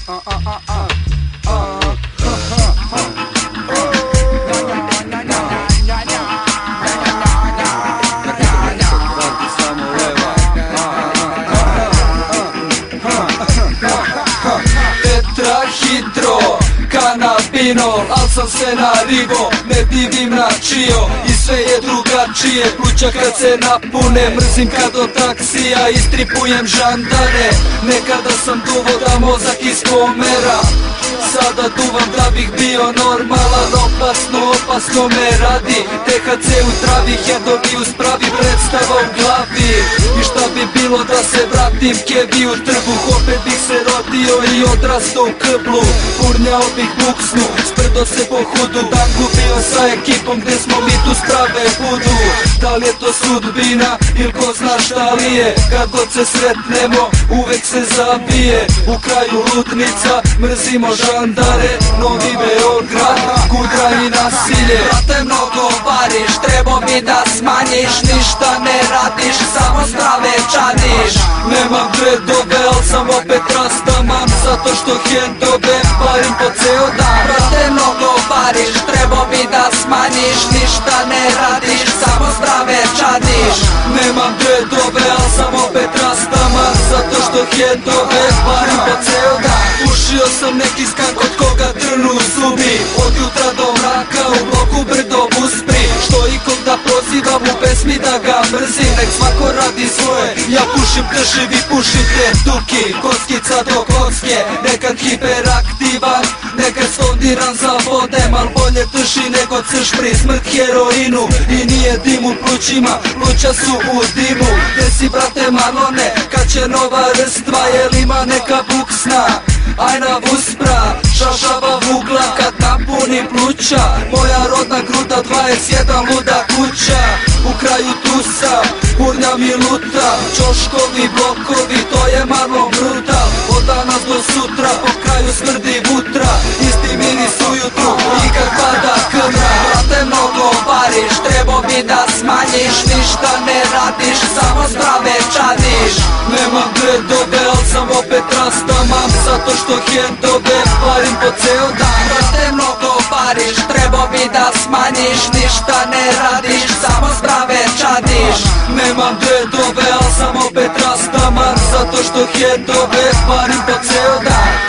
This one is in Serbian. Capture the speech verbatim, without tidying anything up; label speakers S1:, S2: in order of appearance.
S1: Tetrahidro, kanabinol, al sam se naribo, ne divim na čio i sve je drugačije. Pluća kad se napune, mrzim kad od taksija istripujem žandare. Nekada sam duvo da mozak iz komera, sada duvam da bih bio normalan. Opasno, opasno me radi, T H C u travi, hedovi uz pravi predstava u glavi. I šta bi bilo da se vratim kevi u trbuh, opet bih se rodio i odrastao u kblu. Purnjao bih buksnu, sprdo se po hudu, dan gubio sa ekipom gde smo mi tu sprave budu. Da li je to sudbina ili ko zna šta li je, kad god se sretnemo uvek se zabije. U kraju ludnica, mrzimo žandare, Novi Beograd, kudra i nasilje.
S2: Brate, mnogo variš, trebao bi da smanjiš, ništa ne radiš, samo zdrave čadiš.
S1: Nemam dredobe, al sam opet rastaman, zato što hendobe parim po ceo dan.
S2: Brate, mnogo variš, trebao bi da smanjiš, ništa ne radiš, samo zdrave čadiš.
S1: Nemam dredobe, al sam opet rastaman, zato što hendobe parim po ceo dan. Pušio sam neki skank od koga trnu zubi, od jutra do mraka u bloku brdo uspri. Što i kog da prozivam u pesmi da ga mrzim, nek svako radi svoje, ja pušim krši, vi pušite duki. Kockica do kocke, nekad hiperaktivan, nekad stondiran za vodem, al bolje trši nego cršpri, smrt heroinu. I nije dim u plućima, pluća su u dimu. Gde si brate Marlone, kad će nova rstva, jel ima neka buksna? Ajna vuspra, šašava vugla kad napuni pluća. Moja rodna gruda, dvadeset jedan luda kuća. U kraju tu sam, purnjam i lutam, čoškovi, blokovi, to je Marlon brutal. Od danas do sutra, po kraju smrdi vutra, isti miris ujutru i kad pada krmra.
S2: Brate, mnogo variš, trebao bi da smanjiš, ništa ne radiš, samo zdrave čadiš.
S1: Nemam dredobe, al sam opet rastaman, zato što hendobe parim po ceo dan.
S2: Brate, mnogo variš, trebao bi da smanjiš, ništa ne radiš, samo zdrave čadiš.
S1: Nemam dredobe, al sam opet rastaman, zato što hendobe parim po ceo dan.